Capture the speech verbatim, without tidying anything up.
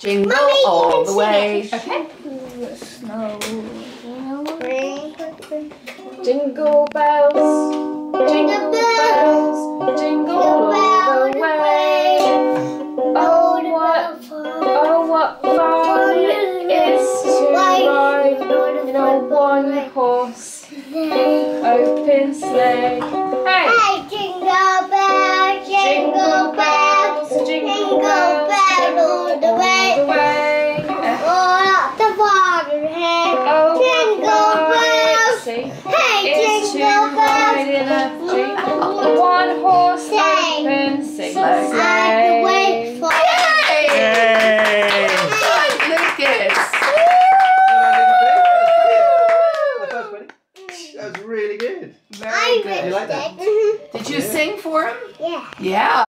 Jingle Mummy, all you the can way. sing Okay. Snow. Jingle bells, jingle bells, jingle all the way. Oh what, oh what fun it is to ride in a one-horse open sleigh. Hey! Hey, jingle bells, jingle bells, jingle bells all the way. All up the water, hey, Oh, jingle bells. see, Hey, is to jingle ride in bells. a jingle one-horse Sleigh. open sleigh. I wait for Yay! Good, Lucas. That was really good. Very I good. You like that? Mhm. Did you sing for him? Yeah. Yeah.